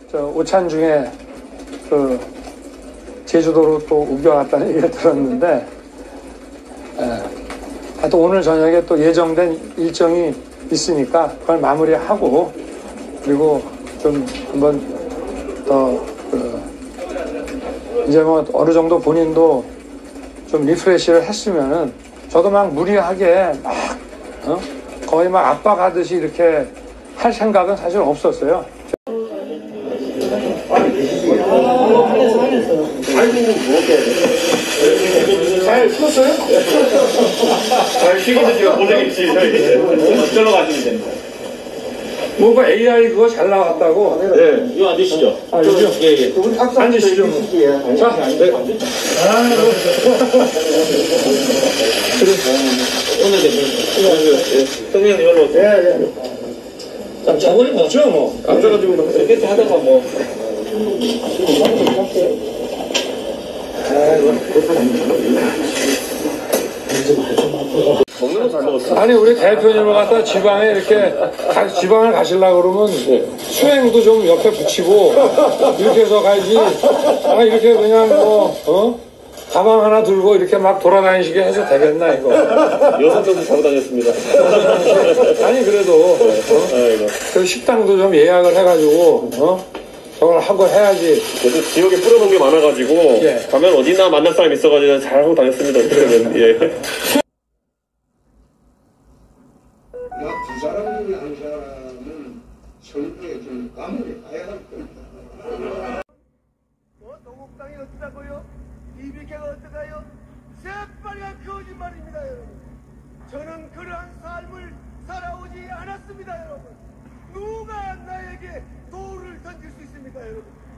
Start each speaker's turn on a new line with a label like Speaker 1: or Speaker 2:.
Speaker 1: 오찬 중에 그 제주도로 또 옮겨갔다는 얘기를 들었는데, 하여튼 오늘 저녁에 또 예정된 일정이 있으니까 그걸 마무리하고, 그리고 좀 한번 더 이제 뭐 어느 정도 본인도 좀 리프레시를 했으면은, 저도 막 무리하게 막 거의 막 압박하듯이 이렇게 할 생각은 사실 없었어요.
Speaker 2: 잘 쉬었어요? 잘 쉬기도 지금 고생했지. 저절로 가시면 됩니다.
Speaker 1: 뭐 그 AI 그거 잘 나왔다고.
Speaker 2: 네. 이거 앉으시죠.
Speaker 1: 아, 여기요?
Speaker 2: 예, 예.
Speaker 1: 앉으시죠. 자, 네.
Speaker 2: 오늘 선생님 이걸로. 네.
Speaker 1: 자, 저번에 뭐죠, 뭐.
Speaker 2: 앉아가지고 이렇게 하다가 뭐. 먹는 거 잘 먹었어.
Speaker 1: 아니, 우리 대표님을 갖다 지방에 이렇게 지방을 가시려고 그러면 수행도 좀 옆에 붙이고 이렇게 해서 가야지. 아, 이렇게 그냥 뭐 가방 하나 들고 이렇게 막 돌아다니시게 해서 되겠나 이거.
Speaker 2: 여섯명도 자고 다녔습니다.
Speaker 1: 아니, 그래도 그 식당도 좀 예약을 해가지고 저걸 하고 해야지.
Speaker 2: 그래도 지역에 뿌려놓은 게 많아가지고
Speaker 1: 예.
Speaker 2: 가면 어디나 만날 사람 있어가지고 잘 하고 다녔습니다. 그러면 예.
Speaker 3: 두 사람 중에 한 사람은 선거에 좀 감옥에 가야 할 겁니다.
Speaker 4: 동국당이 어쩌다고요? 이비개가 어떠가요? 새빨간 거짓말입니다, 여러분. 저는 그러한 삶을 살아오지 않았습니다, 여러분. 누가 나에게 돌을 던질 수 있습니까, 여러분?